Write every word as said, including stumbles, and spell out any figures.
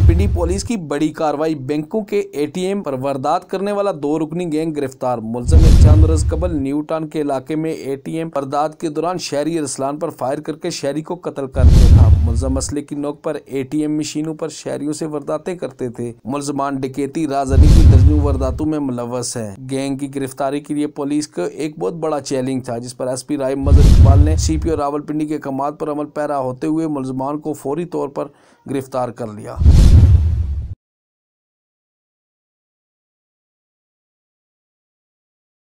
Rawalpindi police की बड़ी कार्रवाई, बैंकों के एटीएम पर वारदात करने वाला दो रुकनी गैंग गिरफ्तार। मुलजिम चंद रोज कबल न्यू टाउन के इलाके में एटीएम वारदात के दौरान शहरी अरसलान पर फायर करके शहरी को कत्ल कर दिया था। मुलजिम मसले की नोक पर एटीएम मशीनों पर शहरियों से वारदातें करते थे। मुलजमान डकैती राजधानी की दर्जनों वारदातों में मुलव्वस है। गैंग की गिरफ्तारी के लिए पुलिस को एक बहुत बड़ा चैलेंज था, जिस पर एसपी राय मजहर इकबाल ने सीपीओ रावलपिंडी के कमांड पर अमल पैरा होते हुए मुलजमान को फौरी तौर पर गिरफ्तार कर लिया।